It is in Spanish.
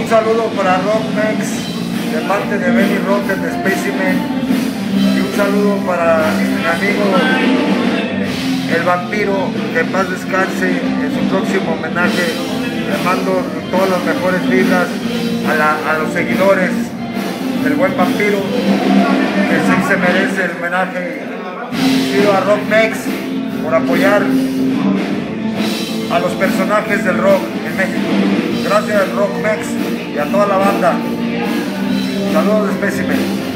saludo para Rock Mex de parte de Benny Rotten de Specimen, y un saludo para mi amigo el vampiro, que en paz descanse. En su próximo homenaje le mando todas las mejores vibras a los seguidores del buen vampiro, que sí se merece el homenaje. Pido a Rock Mex por apoyar a los personajes del rock en México. Gracias Rock Mex y a toda la banda. Saludos de Specimen.